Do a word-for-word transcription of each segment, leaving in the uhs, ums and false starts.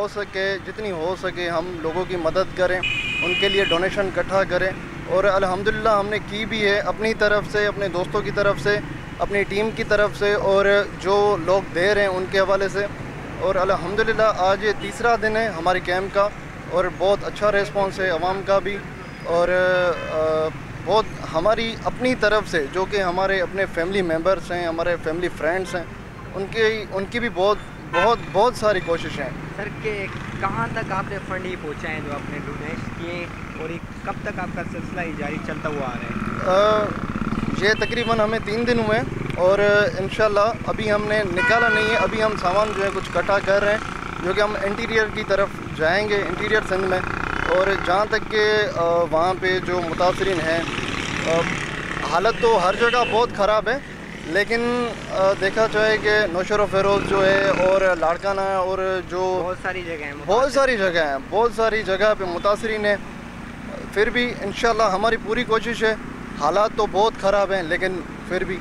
सके, जितनी हो सके हम लोगों की मदद करें, उनके लिए डोनेशन इकट्ठा करें। और अल्हम्दुलिल्लाह हमने की भी है अपनी तरफ से, अपने दोस्तों की तरफ से, अपनी टीम की तरफ से, और जो लोग दे रहे हैं उनके हवाले से। और अल्हम्दुलिल्लाह आज ये तीसरा दिन है हमारे कैंप का और बहुत अच्छा रिस्पांस है आवाम का भी। और बहुत हमारी अपनी तरफ से जो कि हमारे अपने फैमिली मेम्बर्स हैं, हमारे फैमिली फ्रेंड्स हैं, उनके उनकी भी बहुत बहुत बहुत सारी कोशिशें हैं। सर के कहाँ तक आपने फंड ही पहुँचाए हैं जो आपने डोनेट किए, और ये कब तक आपका सिलसिला ही जारी चलता हुआ आ रहा है? ये तकरीबन हमें तीन दिन हुए हैं और इंशाल्लाह अभी हमने निकाला नहीं है। अभी हम सामान जो है कुछ इकट्ठा कर रहे हैं, जो कि हम इंटीरियर की तरफ जाएंगे, इंटीरियर सिंध में। और जहाँ तक कि वहाँ पे जो मुतासरीन हैं, हालत तो हर जगह बहुत ख़राब है, लेकिन देखा जाए कि नौशर फेरोज़ जो है और लाड़काना और जो बहुत सारी जगह हैं बहुत सारी जगह हैं बहुत सारी जगह पे मुतासरीन है। फिर भी इंशाल्लाह हमारी पूरी कोशिश है। हालात तो बहुत ख़राब हैं, लेकिन फिर भी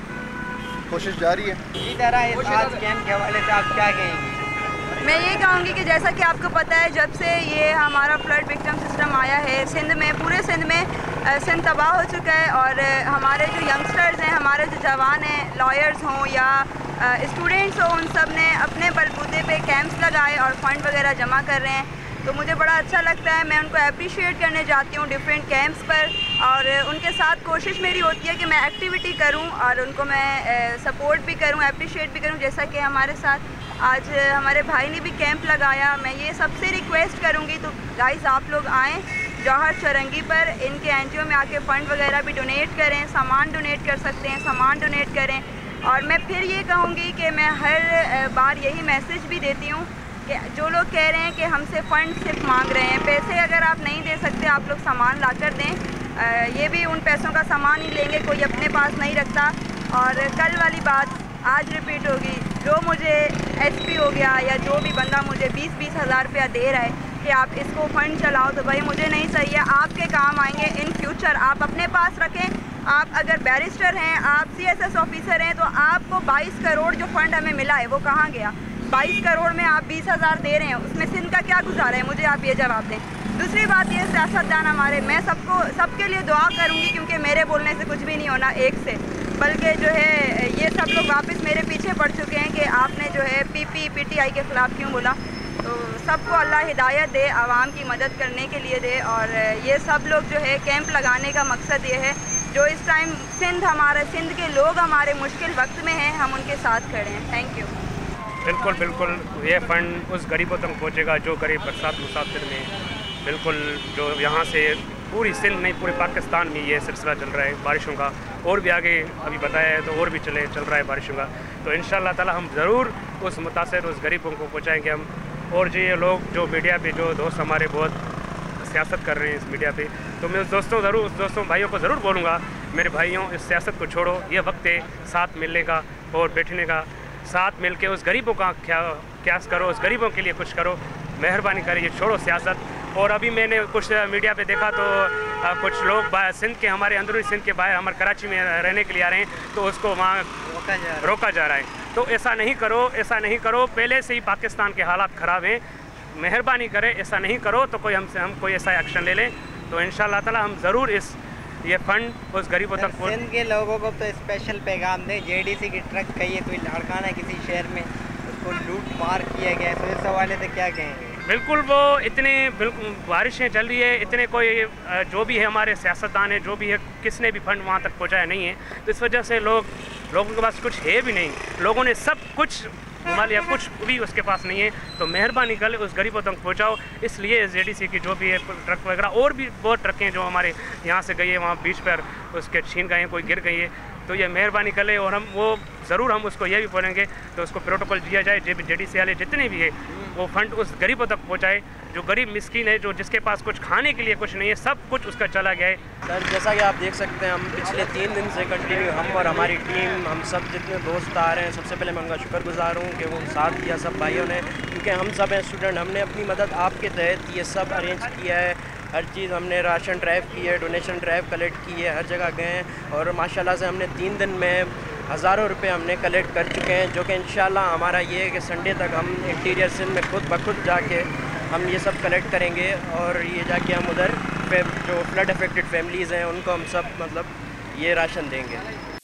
कोशिश जारी है। इसी तरह आज कैंप के हवाले से आप क्या कहेंगे? मैं ये कहूँगी कि जैसा कि आपको पता है, जब से ये हमारा फ्लड विक्टिम सिस्टम आया है सिंध में, पूरे सिंध में सिंध तबाह हो चुका है। और हमारे जो यंगस्टर्स हैं, हमारे जो जवान हैं, लॉयर्स हों या स्टूडेंट्स हों, उन सब ने अपने बलबूते पे कैंप्स लगाए और फंड वगैरह जमा कर रहे हैं। तो मुझे बड़ा अच्छा लगता है, मैं उनको अप्रिशिएट करने जाती हूँ डिफरेंट कैंप्स पर, और उनके साथ कोशिश मेरी होती है कि मैं एक्टिविटी करूँ और उनको मैं सपोर्ट भी करूँ, अप्रिशिएट भी करूँ। जैसा कि हमारे साथ आज हमारे भाई ने भी कैंप लगाया। मैं ये सबसे रिक्वेस्ट करूँगी, तो गाइस आप लोग आएँ जौहर चौरंगी पर, इनके एनजीओ में आके फ़ंड वगैरह भी डोनेट करें, सामान डोनेट कर सकते हैं, सामान डोनेट करें। और मैं फिर ये कहूँगी कि मैं हर बार यही मैसेज भी देती हूँ कि जो लोग कह रहे हैं कि हमसे फ़ंड सिर्फ मांग रहे हैं, पैसे अगर आप नहीं दे सकते, आप लोग सामान ला कर दें। ये भी उन पैसों का सामान ही लेंगे, कोई अपने पास नहीं रखता। और कल वाली बात आज रिपीट होगी, जो मुझे एसपी हो गया या जो भी बंदा मुझे बीस बीस हज़ार रुपया दे रहा है कि आप इसको फ़ंड चलाओ, तो भाई मुझे नहीं चाहिए। आपके काम आएंगे इन फ्यूचर, आप अपने पास रखें। आप अगर बैरिस्टर हैं, आप सीएसएस ऑफिसर हैं, तो आपको बाईस करोड़ जो फ़ंड हमें मिला है वो कहाँ गया? बाईस करोड़ में आप बीस हज़ार दे रहे हैं, उसमें सिंध का क्या गुजारा है? मुझे आप ये जवाब दें। दूसरी बात ये, सियासतदान हमारे, मैं सबको सबके लिए दुआ करूँगी, क्योंकि मेरे बोलने से कुछ भी नहीं होना एक से, बल्कि जो है ये सब लोग वापस मेरे पीछे पड़ चुके हैं कि आपने जो है पीपी पीटीआई के ख़िलाफ़ क्यों बोला। तो सबको अल्लाह हिदायत दे, आवाम की मदद करने के लिए दे। और ये सब लोग जो है कैंप लगाने का मकसद ये है, जो इस टाइम सिंध हमारे सिंध के लोग हमारे मुश्किल वक्त में हैं, हम उनके साथ खड़े हैं। Thank you. बिल्कुल बिल्कुल, ये फ़ंड उस गरीबों तक पहुँचेगा जो गरीब बरसात मुसाफिर में, बिल्कुल जो यहाँ से पूरी सिंध नहीं पूरे पाकिस्तान में ये सिलसिला चल रहा है बारिशों का, और भी आगे अभी बताया है तो और भी चले चल रहा है बारिशों का। तो इंशाअल्लाह ताला हम ज़रूर उस मुतासर उस गरीबों को पहुँचाएँगे हम। और जो ये लोग जो मीडिया पे जो दोस्त हमारे बहुत सियासत कर रहे हैं इस मीडिया पे, तो मैं उस दोस्तों ज़रूर उस दोस्तों भाइयों को ज़रूर बोलूँगा, मेरे भाइयों इस सियासत को छोड़ो, ये वक्त है साथ मिलने का और बैठने का, साथ मिल के उस गरीबों का क्या क्यास करो, उस गरीबों के लिए कुछ करो, मेहरबानी करें, ये छोड़ो सियासत। और अभी मैंने कुछ मीडिया पे देखा तो आ, कुछ लोग सिंध के हमारे अंदरूनी सिंध के बाहर हमारे कराची में रहने के लिए आ रहे हैं, तो उसको वहाँ रोका जा रहा है रोका जा रहा है। तो ऐसा नहीं करो, ऐसा नहीं करो, पहले से ही पाकिस्तान के हालात ख़राब हैं, मेहरबानी करें ऐसा नहीं करो, तो कोई हमसे हम कोई ऐसा एक्शन ले लें, तो इंशाअल्लाह ताला हम ज़रूर इस ये फ़ंड उस गरीबों तक पहुँच। सिंध के लोगों को तो स्पेशल पैगाम दें, जेडीसी की ट्रक कहिए कोई लाड़काना किसी शहर में उसको लूट मार किया गया, तो इस हवाले से क्या कहेंगे? बिल्कुल, वो इतने बिल्कुल बारिशें चल रही है, इतने कोई जो भी है हमारे सियासतदान है जो भी है, किसने भी फंड वहाँ तक पहुँचाया नहीं है, तो इस वजह से लोग लोगों के पास कुछ है भी नहीं, लोगों ने सब कुछ घुमा लिया, कुछ भी उसके पास नहीं है। तो मेहरबानी कर उस गरीबों तक पहुँचाओ। इसलिए जेडीसी की जो भी है ट्रक वगैरह और भी बहुत ट्रकें जो हमारे यहाँ से गई है वहाँ बीच पर उसके छीन गए हैं, कोई गिर गई है, तो ये मेहरबानी कर ले। और हम वो ज़रूर हम उसको ये भी बोलेंगे तो उसको प्रोटोकॉल दिया जाए, जे जेडीसी वाले जितने भी है वो फंड उस गरीबों तक पहुँचाए, जो गरीब मिस्किन है, जो जिसके पास कुछ खाने के लिए कुछ नहीं है, सब कुछ उसका चला गया है। सर जैसा कि आप देख सकते हैं, हम पिछले तीन दिन से कंटिन्यू हम और हमारी टीम, हम सब जितने दोस्त आ रहे हैं, सबसे पहले मैं उनका शुक्रगुजार हूँ कि वो साथ दिया सब भाइयों ने, क्योंकि हम सब हैं स्टूडेंट, हमने अपनी मदद आपके तहत ये सब अरेंज किया है। हर चीज़ हमने राशन ड्राइव की है, डोनेशन ड्राइव कलेक्ट की है, हर जगह गए हैं और माशाल्लाह से हमने तीन दिन में हज़ारों रुपए हमने कलेक्ट कर चुके हैं, जो कि इंशाल्लाह हमारा ये है कि संडे तक हम इंटीरियर सिंध में खुद ब खुद जाके हम ये सब कलेक्ट करेंगे और ये जाके हम उधर जो फ्लड अफेक्टेड फैमिलीज़ हैं उनको हम सब मतलब ये राशन देंगे।